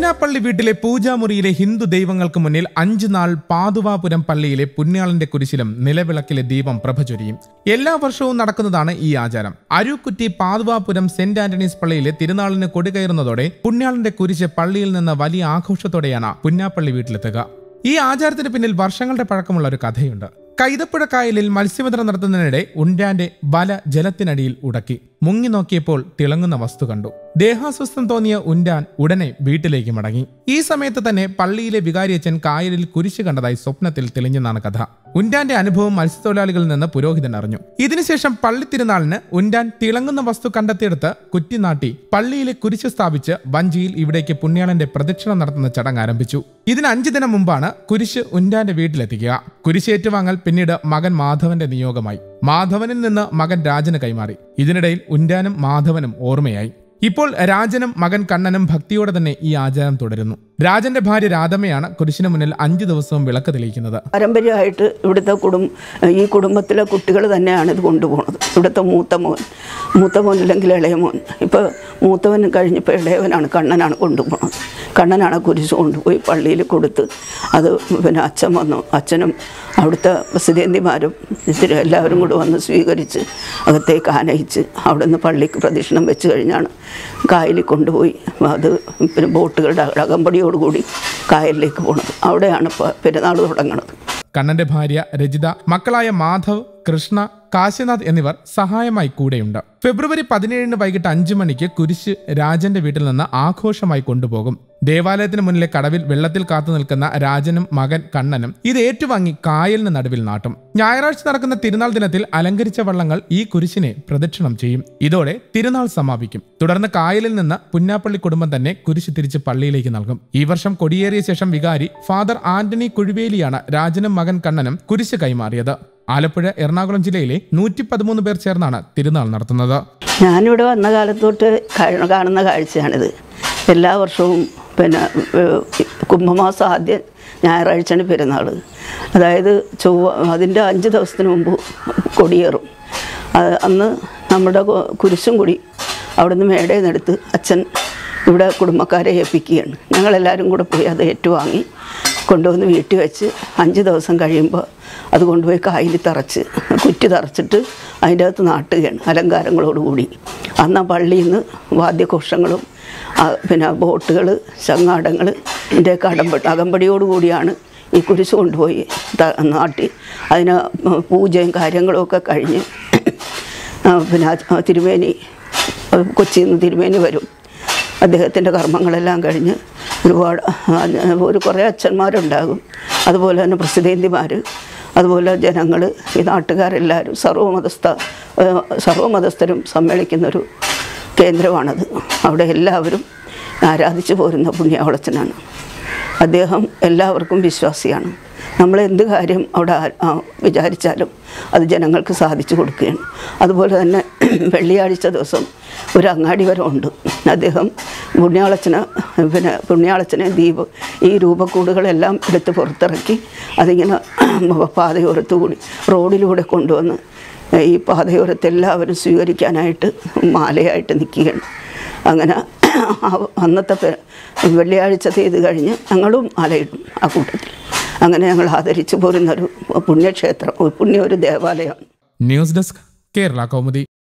പുന്നാപ്പള്ളി വീട്ടിലെ പൂജാമുറിയിലെ ഹിന്ദു ദൈവങ്ങൾക്ക് മുന്നിൽ 5 നാൾ പാതുവാപുരം പള്ളിയിലെ പുണ്യാളന്റെ കുരിശിലും നിലവിളക്കിലെ ദീപം പ്രഭ ചൊരിയും. എല്ലാ വർഷവും നടക്കുന്നതാണ് ഈ ആചാരം. അരൂക്കുറ്റി പാതുവാപുരം സെന്റ് ആന്റണീസ് പള്ളിയിലെ തിരുനാളിന് കൊടികയറുന്നതോടെ പുണ്യാളന്റെ കുരിശ് പള്ളിയിൽ നിന്ന് വലിയ ആഘോഷത്തോടെയാണ് പുന്നാപ്പള്ളി വീട്ടിലെത്തുക. ഈ ആചാരത്തിന് പിന്നിൽ വർഷങ്ങളുടെ പഴക്കമുള്ള ഒരു കഥയുണ്ട്. കൈതപ്പുഴ കായലിൽ മത്സ്യബന്ധനം നടത്തുന്നതിനിടെ ഉൻഡാന്റെ ബല ജലത്തിനടിയിൽ ഉടക്കി. മുങ്ങി നോക്കിയപ്പോൾ തിളങ്ങുന്ന വസ്തു കണ്ടു. ദേഹാസ്വസ്ഥം തോന്നിയ ഉൻഡാൻ ഉടനെ വീട്ടിലേക്ക് മടങ്ങി. ഈ സമയത്ത് തന്നെ പള്ളിയിലെ വികാരിയച്ഛൻ കായലിൽ കുരിശ് കണ്ടതായി സ്വപ്നത്തിൽ തെളിഞ്ഞെന്നാണ് കഥ. ഉൻഡാന്റെ അനുഭവം മത്സ്യത്തൊഴിലാളികളിൽ നിന്ന് പുരോഹിതൻ അറിഞ്ഞു. ഇതിനുശേഷം പള്ളി തിരുനാളിന് ഉൻഡാൻ തിളങ്ങുന്ന വസ്തു കണ്ടെത്തിയെടുത്ത് കുറ്റിനാട്ടി പള്ളിയിലെ കുരിശ് സ്ഥാപിച്ച് വഞ്ചിയിൽ ഇവിടേക്ക് പുണ്യാളന്റെ പ്രദക്ഷിണം നടത്തുന്ന ചടങ്ങ് ആരംഭിച്ചു. ഇതിന് 5 ദിനം മുമ്പാണ് കുരിശ് ഉൻഡാന്റെ വീട്ടിലെത്തിക്കുക. കുരിശ് ഏറ്റുവാങ്ങൽ പിന്നീട് മകൻ മാധവന്റെ നിയോഗമായി. മാധവനിൽ നിന്ന് മകൻ രാജന് കൈമാറി. ഇതിനിടയിൽ ഉൻഡാനും മാധവനും ഓർമ്മയായി. ഇപ്പോൾ രാജനും മകൻ കണ്ണനും ഭക്തിയോടെ തന്നെ ഈ ആചാരം തുടരുന്നു. രാജന്റെ ഭാര്യ രാധമ്മയാണ് കുരിശിന് മുന്നിൽ 5 ദിവസവും വിളക്ക് തെളിയിക്കുന്നത്. പാരമ്പര്യമായിട്ട് ഇവിടുത്തെ ഈ കുടുംബത്തിലെ കുട്ടികൾ തന്നെയാണ് ഇത് കൊണ്ടുപോകുന്നത്. ഇവിടുത്തെ മൂത്ത മോൻ ഇല്ലെങ്കിൽ ഇളയ മോൻ. ഇപ്പോൾ മൂത്തവൻ കഴിഞ്ഞപ്പോൾ ഇളയവനാണ് കണ്ണനാണ് കൊണ്ടുപോകുന്നത്. കണ്ണനാണ് കുരിശ് കൊണ്ടുപോയി പള്ളിയിൽ കൊടുത്ത് അത് പിന്നെ അച്ഛൻ വന്നു. അച്ഛനും അവിടുത്തെ പ്രസിദ്ധേന്തിമാരും എല്ലാവരും കൂടെ വന്ന് സ്വീകരിച്ച് അകത്തേക്ക് ആനയിച്ച് അവിടെ നിന്ന് പള്ളിക്ക് പ്രദക്ഷിണം വെച്ച് കഴിഞ്ഞാണ് കായലിൽ കൊണ്ടുപോയി അത് പിന്നെ ബോട്ടുകളുടെ അകമ്പടിയോടുകൂടി കായലിലേക്ക് പോണത്. അവിടെയാണ് പെരുന്നാൾ തുടങ്ങുന്നത്. കണ്ണന്റെ ഭാര്യ രജിത, മക്കളായ മാധവ്, കൃഷ്ണ, കാശിനാഥ് എന്നിവർ സഹായമായി കൂടെയുണ്ട്. ഫെബ്രുവരി 17 വൈകിട്ട് 5 മണിക്ക് കുരിശ് രാജന്റെ വീട്ടിൽ നിന്ന് ആഘോഷമായി കൊണ്ടുപോകും. ദേവാലയത്തിന് മുന്നിലെ കടവിൽ വെള്ളത്തിൽ കാത്തു നിൽക്കുന്ന രാജനും മകൻ കണ്ണനും ഇത് ഏറ്റുവാങ്ങി കായലിന് നടുവിൽ നാട്ടും. ഞായറാഴ്ച നടക്കുന്ന തിരുനാൾ ദിനത്തിൽ അലങ്കരിച്ച വള്ളങ്ങൾ ഈ കുരിശിനെ പ്രദക്ഷിണം ചെയ്യും. ഇതോടെ തിരുനാൾ സമാപിക്കും. തുടർന്ന് കായലിൽ നിന്ന് പുന്നാപ്പള്ളി കുടുംബം തന്നെ കുരിശ് തിരിച്ച് പള്ളിയിലേക്ക് നൽകും. ഈ വർഷം കൊടിയേറിയ ശേഷം വികാരി ഫാദർ ആന്റണി കുഴുവേലിയാണ് രാജനും മകൻ കണ്ണനും കുരിശ് കൈമാറിയത്. ആലപ്പുഴ, എറണാകുളം ജില്ലയിലെ 113 പേർ ചേർന്നാണ് തിരുനാൾ നടത്തുന്നത്. ഞാനിവിടെ വന്ന കാലത്തോട്ട് കാണുന്ന കാഴ്ചയാണിത്. എല്ലാ വർഷവും പിന്നെ കുംഭമാസം ആദ്യം ഞായറാഴ്ചയാണ് പെരുന്നാൾ. അതായത് അതിൻ്റെ 5 ദിവസത്തിന് മുമ്പ് കൊടിയേറും. അന്ന് നമ്മുടെ കുരിശും കൂടി അവിടുന്ന് മേടയിൽ നിന്നെടുത്ത് അച്ഛൻ ഇവിടെ കുടുംബക്കാരെ ഏൽപ്പിക്കുകയാണ്. ഞങ്ങളെല്ലാവരും കൂടെ പോയി അത് ഏറ്റുവാങ്ങി കൊണ്ടുവന്ന് വീട്ടിൽ വെച്ച് 5 ദിവസം കഴിയുമ്പോൾ അത് കൊണ്ടുപോയി കായലിൽ കുറ്റി തറച്ചിട്ട് അതിൻ്റെ അകത്ത് നാട്ടുകയാണ് അലങ്കാരങ്ങളോടുകൂടി. അന്ന് ആ പള്ളിയിൽ നിന്ന് വാദ്യഘോഷങ്ങളും പിന്നെ ബോട്ടുകൾ, ചങ്ങാടങ്ങൾ ഇതിൻ്റെയൊക്കെ അകമ്പടിയോടുകൂടിയാണ് ഈ കുരിശ് കൊണ്ടുപോയി നാട്ടി അതിന് പൂജയും കാര്യങ്ങളുമൊക്കെ കഴിഞ്ഞ് പിന്നെ തിരുമേനി കൊച്ചിയിൽ നിന്ന് തിരുമേനി വരും. അദ്ദേഹത്തിൻ്റെ കർമ്മങ്ങളെല്ലാം കഴിഞ്ഞ് കുറേ അച്ഛന്മാരുണ്ടാകും. അതുപോലെ തന്നെ പ്രസിദ്ധേന്തിമാർ, അതുപോലെ ജനങ്ങൾ, ഈ നാട്ടുകാരെല്ലാവരും സർവ്വമതസ്ഥരും സമ്മേളിക്കുന്നൊരു കേന്ദ്രമാണത്. അവിടെ എല്ലാവരും ആരാധിച്ചു പോരുന്ന പുണ്യാളച്ചനാണ്. അദ്ദേഹം എല്ലാവർക്കും വിശ്വാസിയാണ്. നമ്മളെന്ത് കാര്യം അവിടെ വിചാരിച്ചാലും അത് ജനങ്ങൾക്ക് സാധിച്ചു കൊടുക്കുകയാണ്. അതുപോലെ തന്നെ വെള്ളിയാഴ്ച ദിവസം ഒരു അങ്ങാടിവരമുണ്ട്. അദ്ദേഹം പുണ്യാളച്ചനെ ഈ രൂപക്കൂടുകളെല്ലാം എടുത്ത് പുറത്തിറക്കി അതിങ്ങനെ പാതയോരത്തുകൂടി റോഡിലൂടെ കൊണ്ടുവന്ന് ഈ പാതയോരത്ത് എല്ലാവരും സ്വീകരിക്കാനായിട്ട് മാലയായിട്ട് നിൽക്കുകയാണ്. അങ്ങനെ അന്നത്തെ വെള്ളിയാഴ്ചത്തെ ഇത് കഴിഞ്ഞ് ഞങ്ങളും മാലയിടും ആ കൂട്ടത്തിൽ. അങ്ങനെ ഞങ്ങൾ ആദരിച്ചു പോരുന്നൊരു പുണ്യക്ഷേത്രം, ഒരു ദേവാലയമാണ്. News desk, Kerala Kaumudi.